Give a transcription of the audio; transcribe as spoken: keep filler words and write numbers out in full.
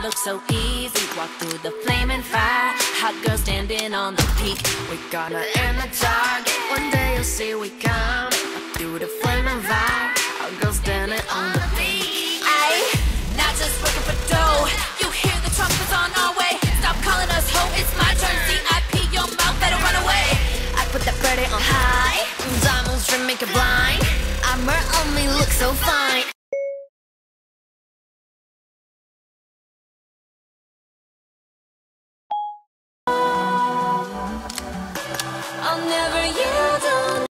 look so easy. Walk through the flaming fire, hot girl standing on the peak. We gonna end the target, one day you'll see we come through the flaming fire, hot girl standing on the peak. Ayy, not just looking for dough, you hear the trumpets on our way. Stop calling us ho, it's my turn. C I P, your mouth better run away. I put that birdie on high, diamonds trim make it blind. Armor only looks so fine. I'll never